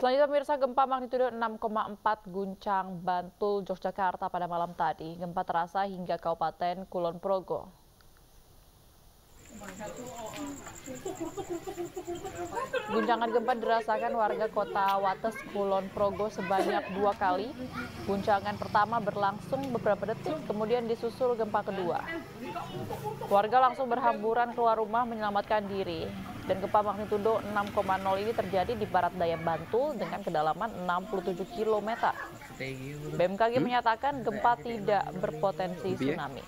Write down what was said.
Selanjutnya pemirsa, gempa magnitudo 6,4 guncang Bantul, Yogyakarta pada malam tadi. Gempa terasa hingga Kabupaten Kulon Progo. Guncangan gempa dirasakan warga kota Wates, Kulon Progo sebanyak 2 kali. Guncangan pertama berlangsung beberapa detik, kemudian disusul gempa kedua. Warga langsung berhamburan keluar rumah menyelamatkan diri. Dan gempa magnitudo 6,0 ini terjadi di barat daya Bantul dengan kedalaman 67 km. BMKG menyatakan gempa tidak berpotensi tsunami.